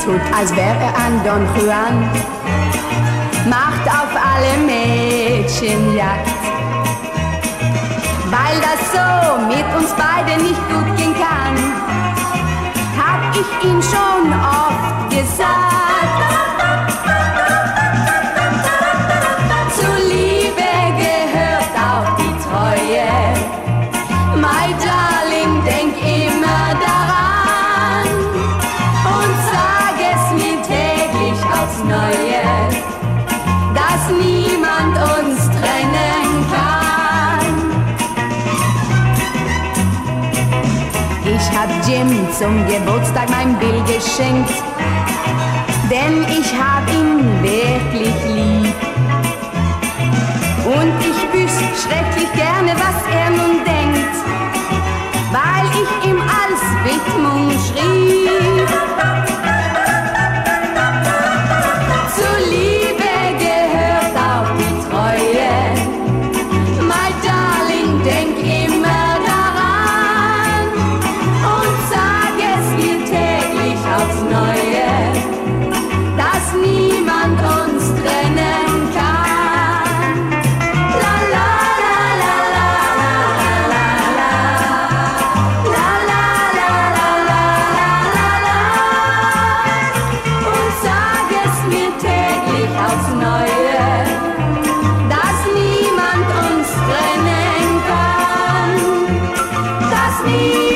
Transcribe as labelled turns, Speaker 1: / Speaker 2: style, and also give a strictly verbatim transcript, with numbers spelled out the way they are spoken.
Speaker 1: tut, als wäre er ein Don Juan, macht auf alle Mädchen Jagd. Weil das so mit uns beiden nicht gut gehen kann, hab ich ihm schon oft gesagt. Zur Liebe gehört auch die Treue. My darling, denk immer daran und sag es mir täglich aufs Neue, dass niemand uns trennen kann. Ich hab Jim zum Geburtstag mein Bild geschenkt, denn ich hab ihn wirklich lieb. Und ich wüsste schrecklich gerne, was er nun denkt, weil ich ihm als Widmung schrieb. Zur Liebe gehört auch die Treue. My darling, denk immer daran und sag es mir täglich aufs Neue, dass niemand uns trennen kann. Aufs Neue, dass niemand uns trennen kann, dass niemand